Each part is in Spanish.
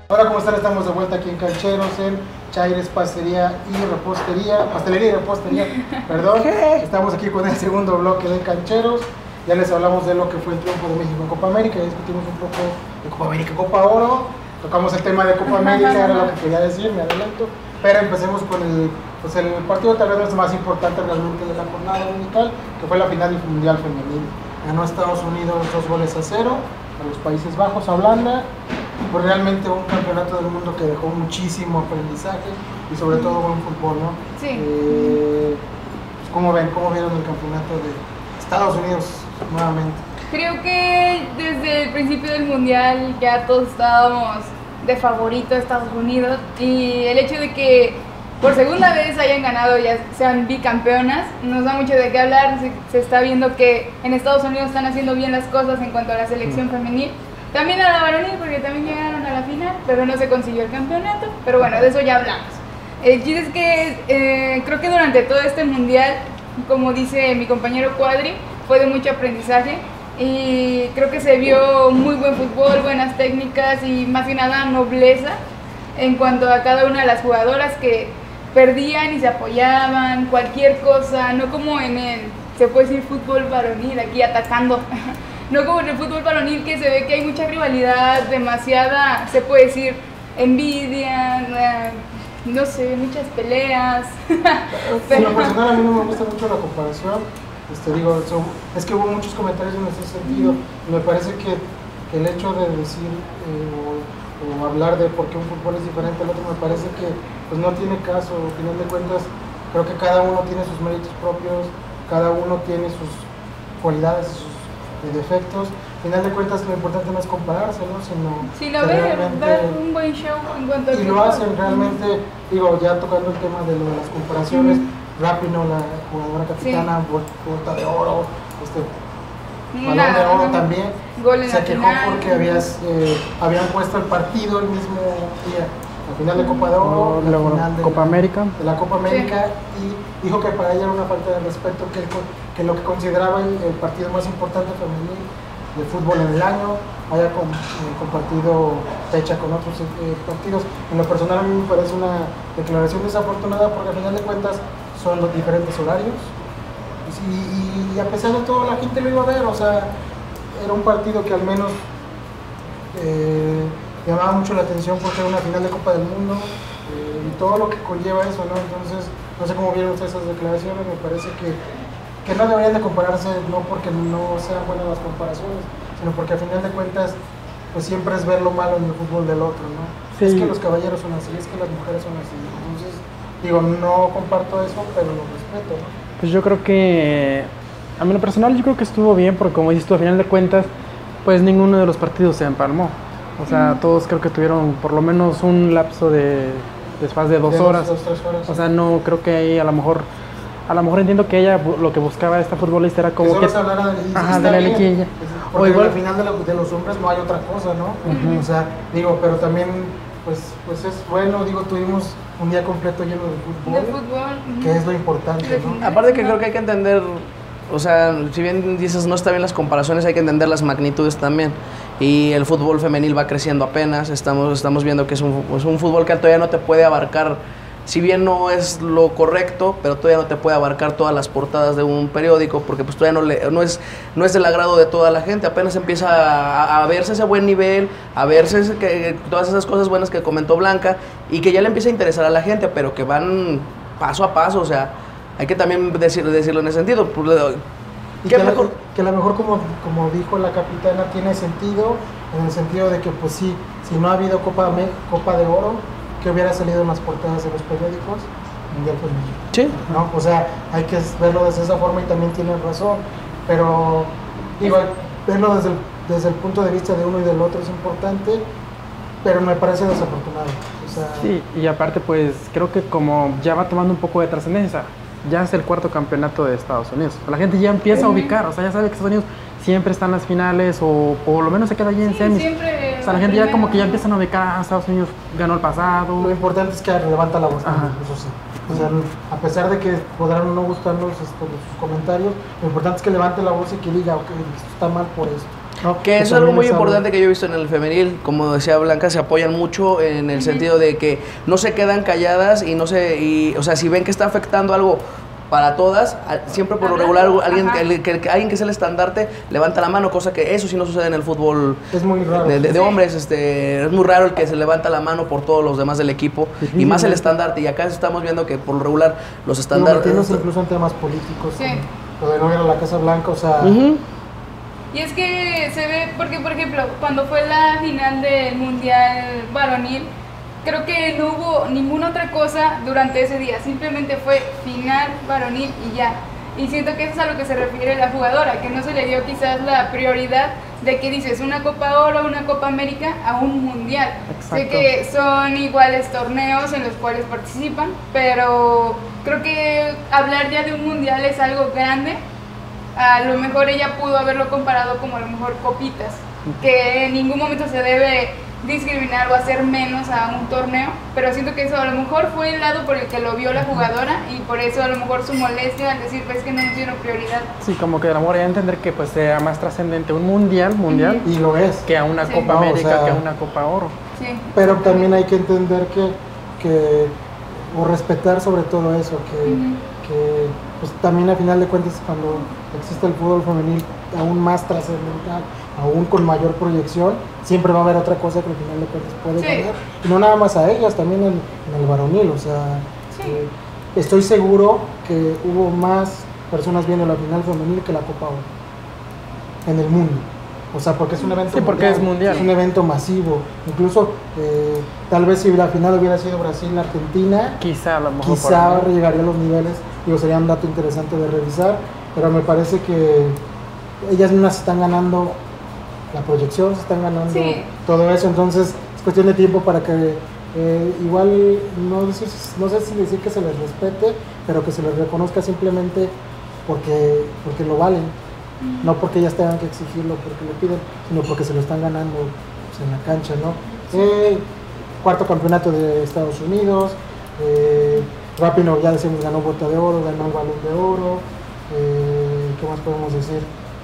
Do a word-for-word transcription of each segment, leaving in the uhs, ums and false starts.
Hola, ¿cómo están? Estamos de vuelta aquí en Cancheros, en Chaires Pastelería y Repostería, Pastelería y Repostería, perdón. Estamos aquí con el segundo bloque de Cancheros. Ya les hablamos de lo que fue el triunfo de México en Copa América, ya discutimos un poco de Copa América y Copa Oro. Tocamos el tema de Copa América, era lo que quería decir, me adelanto. Pero empecemos con el, pues el partido tal vez más importante realmente de la jornada dominical, que fue la final del Mundial Femenil. Ganó Estados Unidos dos goles a cero a los Países Bajos, a Holanda. Pues realmente un campeonato del mundo que dejó muchísimo aprendizaje y sobre todo buen fútbol, ¿no? Sí. Eh, pues ¿Cómo ven? ¿Cómo vieron el campeonato de Estados Unidos nuevamente? Creo que desde el principio del Mundial ya todos estábamos de favorito a Estados Unidos, y el hecho de que por segunda vez hayan ganado, ya sean bicampeonas, nos da mucho de qué hablar. Se, se está viendo que en Estados Unidos están haciendo bien las cosas en cuanto a la selección femenil. También a la varonil, porque también llegaron a la final, pero no se consiguió el campeonato. Pero bueno, de eso ya hablamos. El chiste es que eh, creo que durante todo este mundial, como dice mi compañero Cuadri, fue de mucho aprendizaje. Y creo que se vio muy buen fútbol, buenas técnicas y más que nada nobleza en cuanto a cada una de las jugadoras, que perdían y se apoyaban, cualquier cosa, no como en el, se puede decir, fútbol varonil, aquí atacando. No como en el fútbol varonil, que se ve que hay mucha rivalidad, demasiada, se puede decir, envidia, eh, no sé, muchas peleas. En lo personal a mí no me gusta mucho la comparación. Este, digo, son, es que hubo muchos comentarios en ese sentido. Me parece que, que el hecho de decir eh, o, o hablar de por qué un fútbol es diferente al otro, me parece que pues, no tiene caso. Al final de cuentas, creo que cada uno tiene sus méritos propios, cada uno tiene sus cualidades y sus de defectos. Al final de cuentas lo importante no es compararse, ¿no? Sino si lo ven, ver un buen show en cuanto a y lo hacen realmente, digo, ya tocando el tema de, lo de las comparaciones, uh-huh. Rapinoe, la jugadora capitana, sí. Bota de oro, este balón de oro también, se quejó final. porque habías, eh, habían puesto el partido el mismo día, la final de Copa de Oro, no, la luego, final de Copa la, América. de la Copa América, sí. Y dijo que para ella era una falta de respeto, que, que lo que consideraba el, el partido más importante femenil de fútbol en el año haya com, eh, compartido fecha con otros eh, partidos. En lo personal a mí me parece una declaración desafortunada, porque al final de cuentas son los diferentes horarios y, y a pesar de todo la gente lo iba a ver. O sea, era un partido que al menos eh, llamaba mucho la atención porque era una final de Copa del Mundo eh, y todo lo que conlleva eso, ¿no? Entonces, no sé cómo vieron ustedes esas declaraciones. Me parece que, que no deberían de compararse, no porque no sean buenas las comparaciones, sino porque al final de cuentas pues siempre es ver lo malo en el fútbol del otro, ¿no? Sí. Es que los caballeros son así, es que las mujeres son así. Entonces, digo, no comparto eso, pero lo respeto, ¿no? Pues yo creo que, a mí en lo personal, yo creo que estuvo bien, porque como dices tú, al final de cuentas, pues ninguno de los partidos se empalmó. O sea, mm. todos creo que tuvieron por lo menos un lapso de después de dos de horas. Dos, dos, horas. O sea, no creo que ahí a lo mejor, a lo mejor entiendo que ella lo que buscaba esta futbolista era como que... que, se hablara de, ajá, de la liquilla. Porque o igual al final de, lo, de los hombres no hay otra cosa, ¿no? Uh-huh. O sea, digo, pero también, pues, pues es bueno, digo, tuvimos un día completo lleno de fútbol, de fútbol uh-huh. que es lo importante, ¿no? Aparte que creo que hay que entender, o sea, si bien dices no está bien las comparaciones, hay que entender las magnitudes también. Y el fútbol femenil va creciendo apenas, estamos, estamos viendo que es un, es un fútbol que todavía no te puede abarcar, si bien no es lo correcto, pero todavía no te puede abarcar todas las portadas de un periódico, porque pues todavía no, le, no, es, no es del agrado de toda la gente. Apenas empieza a, a verse ese buen nivel, a verse ese, que, todas esas cosas buenas que comentó Blanca, y que ya le empieza a interesar a la gente, pero que van paso a paso. O sea, hay que también decir, decirlo en ese sentido. Y que, mejor? La, que a lo mejor, como, como dijo la capitana, tiene sentido, en el sentido de que pues sí, si no ha habido Copa, Copa de Oro, que hubiera salido en las portadas de los periódicos, Mundial Femenil. Sí. ¿No? O sea, hay que verlo desde esa forma y también tiene razón, pero digo, verlo desde el, desde el punto de vista de uno y del otro es importante, pero me parece desafortunado. O sea, sí, y aparte pues creo que como ya va tomando un poco de trascendencia, ya es el cuarto campeonato de Estados Unidos. La gente ya empieza a ubicar, o sea, ya sabe que Estados Unidos siempre está en las finales o por lo menos se queda allí en sí, semis. Siempre o sea, la gente ya como que ya empiezan a ubicar, ah, Estados Unidos ganó el pasado. Lo importante es que levanta la voz, eso sí. O sea, a pesar de que podrán no gustarnos esto, sus comentarios, lo importante es que levante la voz y que diga, ok, esto está mal por esto. ¿no? Que eso es también algo muy es importante que yo he visto en el femenil, como decía Blanca, se apoyan mucho en el sentido de que no se quedan calladas y no se, y, o sea, si ven que está afectando algo para todas, a- siempre por lo regular alguien que, que, que alguien que es el estandarte levanta la mano, cosa que eso sí no sucede en el fútbol Es muy raro. de, de- de Sí. hombres, este, es muy raro el que se levanta la mano por todos los demás del equipo y más el estandarte, y acá estamos viendo que por lo regular los Digo, estandartes... metiéndose incluso en temas políticos, Sí. como lo de no ir a la Casa Blanca, o sea, Ujú. Y es que se ve, porque por ejemplo, cuando fue la final del Mundial Varonil, creo que no hubo ninguna otra cosa durante ese día, simplemente fue final varonil y ya. Y siento que eso es a lo que se refiere la jugadora, que no se le dio quizás la prioridad de que dices una Copa Oro, una Copa América a un Mundial. Exacto. Sé que son iguales torneos en los cuales participan, pero creo que hablar ya de un Mundial es algo grande. A lo mejor ella pudo haberlo comparado como a lo mejor copitas, que en ningún momento se debe discriminar o hacer menos a un torneo, pero siento que eso a lo mejor fue el lado por el que lo vio la jugadora y por eso a lo mejor su molestia al decir pues que no nos dieron prioridad. Sí, como que a lo mejor ya entender que pues sea más trascendente un mundial, mundial, y lo es. que a una Sí. Copa No, o América, sea, que a una Copa Oro. Sí. Pero también hay que entender que, que o respetar sobre todo eso, que, Ujú. que pues, también a final de cuentas cuando existe el fútbol femenil aún más trascendental, aún con mayor proyección, siempre va a haber otra cosa que al final de cuentas puede Sí. ganar. Y no nada más a ellas, también en, en el varonil, o sea, Sí. eh, estoy seguro que hubo más personas viendo la final femenil que la Copa Oro en el mundo. O sea, porque es un evento Sí, porque es mundial. es un evento masivo. Incluso, eh, tal vez si la final hubiera sido Brasil-Argentina, Quizá a lo mejor por quizá ahí. llegaría a los niveles, digo, sería un dato interesante de revisar, pero me parece que ellas mismas se están ganando la proyección, se están ganando Sí. todo eso, entonces es cuestión de tiempo para que eh, igual, no, decir- no sé si decir que se les respete, pero que se les reconozca simplemente porque, porque lo valen, no porque ellas tengan que exigirlo, porque lo piden, sino porque se lo están ganando pues, en la cancha, ¿no? Eh, cuarto campeonato de Estados Unidos, eh, Rapinoe, ya decimos, ganó Bota de Oro, ganó el Balón de Oro, eh, ¿qué más podemos decir?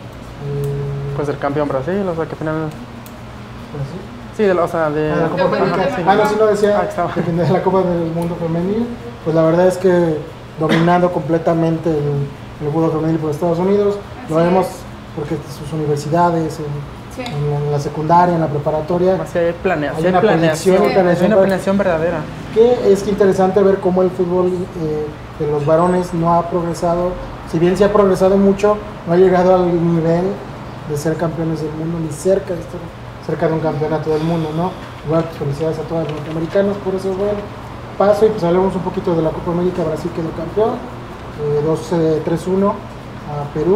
Eh, Pues el campeón Brasil, o sea que al final... pues sí. Sí, de la, o sea, de... Ah, la Copa Copa América. América. Ah, no, sí lo decía, Ah, estaba. de la Copa del Mundo Femenil, pues la verdad es que dominando completamente el, el fútbol femenil por Estados Unidos, lo Así vemos es. porque sus universidades, en, Sí. en la secundaria, en la preparatoria, Así hay planeación, Hay una planeación, proyección, hay planeación una para- planeación verdadera. que es interesante ver cómo el fútbol eh, de los varones no ha progresado, si bien sí ha progresado mucho, no ha llegado al nivel de ser campeones del mundo, ni cerca de estar cerca de un campeonato del mundo, ¿no? Igual, pues, felicidades a todos los norteamericanos por ese buen paso, y pues hablemos un poquito de la Copa América. Brasil quedó campeón, eh, dos, tres uno a Perú.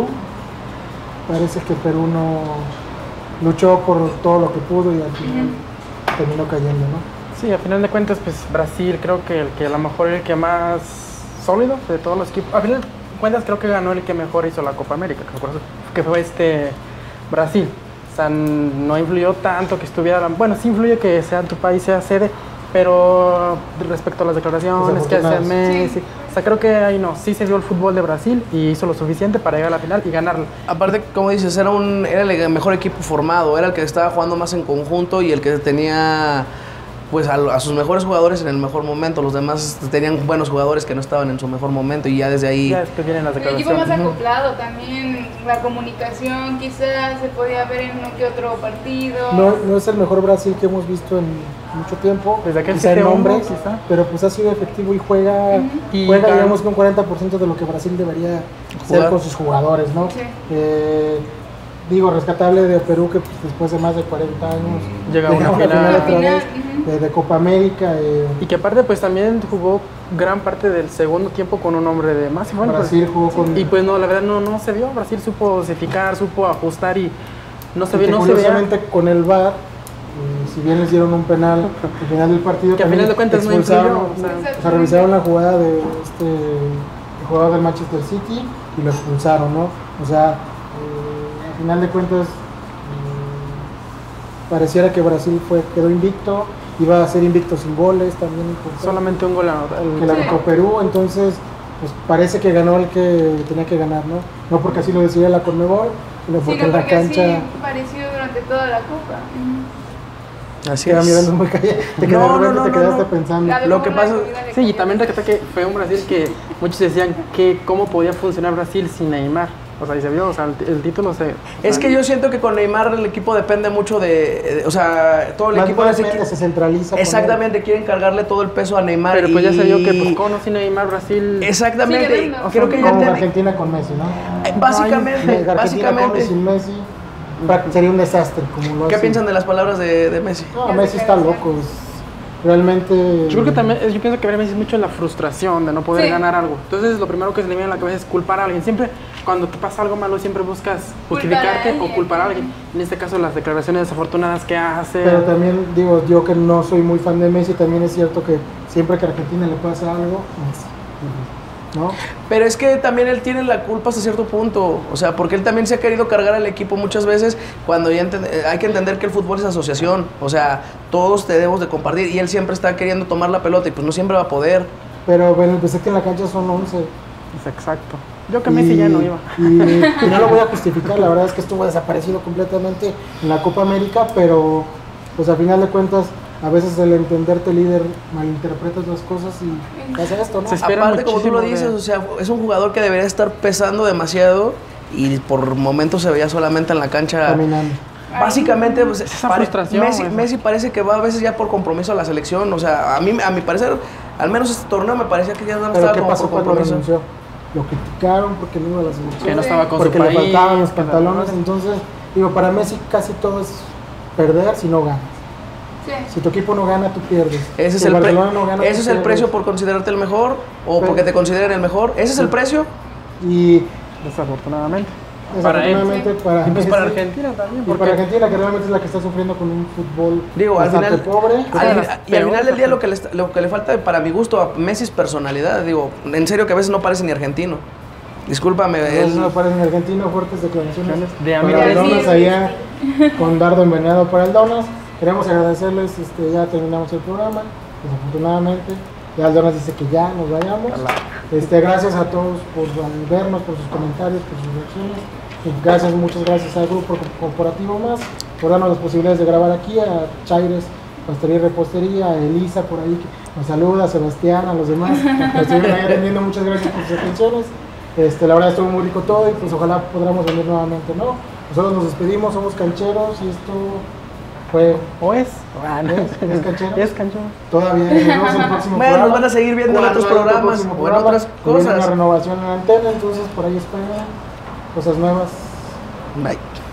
Parece que Perú no luchó por todo lo que pudo y al final terminó cayendo, ¿no? Sí, a final de cuentas, pues Brasil creo que el que a lo mejor el que más sólido de todos los equipos. A final de cuentas creo que ganó el que mejor hizo la Copa América, que por eso- que fue este Brasil. O sea, no influyó tanto que estuviera, bueno, sí influye que sea tu país sea sede, pero respecto a las declaraciones que hace Desafortunadas. Messi, Sí. o sea, creo que ahí no, sí se vio el fútbol de Brasil y hizo lo suficiente para llegar a la final y ganarla. Aparte, como dices, era, un, era el mejor equipo formado, era el que estaba jugando más en conjunto y el que tenía pues a, a sus mejores jugadores en el mejor momento. Los demás tenían buenos jugadores que no estaban en su mejor momento y ya desde ahí... Ya después vienen las El equipo más declaraciones. acoplado también, la comunicación quizás se podía ver en uno que otro partido. No, no es el mejor Brasil que hemos visto en mucho tiempo, Desde aquel quizá en siete uno, nombres, quizá. pero pues ha sido efectivo y juega, Ujú. Y juega gan- digamos que un cuarenta por ciento de lo que Brasil debería Jugar. ser con sus jugadores, ¿no? Sí. Eh, digo, rescatable de Perú que pues, después de más de cuarenta años Llega a una final. otra Una final, vez, ujú. de, de Copa América. eh, Y que aparte pues también jugó gran parte del segundo tiempo con un hombre de más. Bueno, pues, Brasil jugó con... y pues no, la verdad no, no se vio. Brasil supo dosificar, supo ajustar y no se y ve, que no se veía. curiosamente con el V A R, eh, si bien les dieron un penal al final del partido, Que a también final de cuentas no expulsaron, influyó, o sea. o sea, revisaron la jugada de este el jugador del Manchester City y lo expulsaron, ¿no? O sea, eh, al final de cuentas eh, pareciera que Brasil fue quedó invicto, iba a ser invicto sin goles también, importante, Solamente un gol anotado. que la Sí. anotó Perú, entonces pues parece que ganó el que tenía que ganar, ¿no? No porque así lo decidiera la Conmebol, sino porque Sino en la porque cancha así pareció durante toda la Copa. Así Queda es. mirando muy callado. Te, No, quedaste- no, no, te no, quedaste no. pensando. La de Lo que una pasa- comida le Sí, y cayó. también recordé que fue un Brasil que muchos decían que cómo podía funcionar Brasil sin Neymar. O sea, y se vio, o sea, el, el título se... Es que yo siento que con Neymar el equipo depende mucho de, de- o sea, todo el Más equipo de ese depende, equi- se centraliza. con él. Exactamente, quieren cargarle todo el peso a Neymar. Pero pues ya se y- vio que pues, con o sin Neymar Brasil... Exactamente, Sigue viendo. creo que ya Como entendí- Argentina con Messi, ¿no? eh, Básicamente, Argentina con y básicamente. sin Messi pra- sería un desastre. Como lo ¿Qué hace. piensan de las palabras de, de Messi? No, Messi está loco. es- Realmente. Yo creo que también, yo pienso que Messi es mucho la frustración de no poder Sí. ganar algo. Entonces lo primero que se le viene a la cabeza es culpar a alguien. Siempre, cuando te pasa algo malo, siempre buscas justificarte o alguien. culpar a alguien. En este caso, las declaraciones desafortunadas que hace... Pero también digo, yo que no soy muy fan de Messi, también es cierto que siempre que a Argentina le pasa algo, Messi. ¿No? Pero es que también él tiene la culpa hasta cierto punto, o sea, porque él también se ha querido cargar al equipo muchas veces cuando ya enten- eh, hay que entender que el fútbol es asociación, o sea, todos debemos de compartir y él siempre está queriendo tomar la pelota y pues no siempre va a poder. Pero bueno, pensé que en la cancha son once. Es exacto. Yo que Messi ya no iba. Y, y no lo voy a justificar, la verdad es que estuvo desaparecido completamente en la Copa América, pero pues a final de cuentas, a veces el entenderte líder malinterpretas las cosas y pasa esto, ¿no? Se espera Aparte, como tú lo muchísimo dices, de- o sea, es un jugador que debería estar pesando demasiado y por momentos se veía solamente en la cancha. Caminando. Básicamente, pues, esa pare- frustración, Messi, eso. Messi parece que va a veces ya por compromiso a la selección. O sea, a mí, a mi parecer, al menos este torneo me parecía que ya no Pero estaba ¿qué como pasó por cuando compromiso. renunció? Lo criticaron porque no iba a la selección. Que no estaba con porque su le país. faltaban los que la- pantalones. Entonces, digo, para Messi casi todo es perder si no ganas. Sí. Si tu equipo no gana, tú pierdes. Ese es, Si el, pre- Barcelona no gana, ese tú es el pierdes. precio por considerarte el mejor o Pero- porque te consideren el mejor. Ese es el precio. Y Desafortunadamente. Para él. desafortunadamente para, Y pues Messi, para Argentina también. y Porque para Argentina, que realmente es la que está sufriendo con un fútbol Digo, al bastante final, pobre. al, de las y al peores final del día lo que, le, Argentina. lo que le falta para mi gusto a Messi es personalidad. Digo, en serio que a veces no parece ni argentino. Discúlpame, Él él, no parece en Argentina, fuertes declaraciones De para amigo el de Donas sí, allá con dardo envenenado para el Donas. Queremos agradecerles, este, ya terminamos el programa, desafortunadamente. Ya el Donas dice que ya nos vayamos. Este, gracias a todos por vernos, por sus comentarios, por sus reacciones. Y gracias, muchas gracias al grupo corporativo más por darnos las posibilidades de grabar aquí, a Chaires Pastelería y Repostería, a Elisa por ahí que nos saluda, a Sebastián, a los demás que estuvieron ahí atendiendo, muchas gracias por sus atenciones. Este, la verdad estuvo muy rico todo y pues ojalá podamos venir nuevamente, ¿no? Nosotros nos despedimos, somos cancheros y esto fue o es. Ah, no. ¿Es? ¿Es canchero? Es canchero. todavía. Nos vemos en el próximo Bueno, programa. nos van a seguir viendo en Cuando otros haya otro programas próximo o en programa, otras que viene cosas. una renovación en la antena, entonces por ahí esperen cosas nuevas. Bye.